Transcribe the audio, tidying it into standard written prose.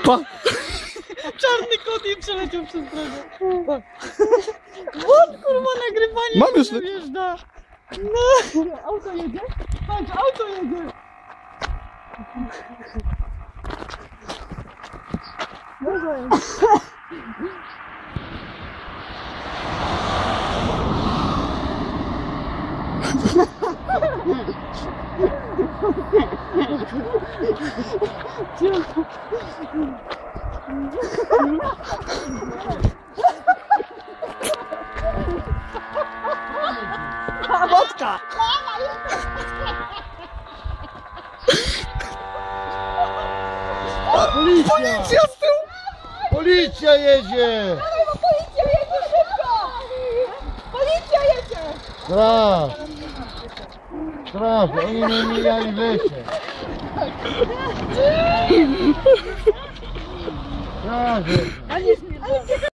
Pa! Czarny kot i przeleciał przez drogę. What, kurwa, nagrywanie Mam już... wjeżdża. No, auto jedzie? Patrz, auto jedzie. Wodka! Policja z tyłu! Policja jedzie! Policja jedzie szybko! Policja jedzie! Straż! Straż, oni mnie mijali w lesie. Straż jedzie.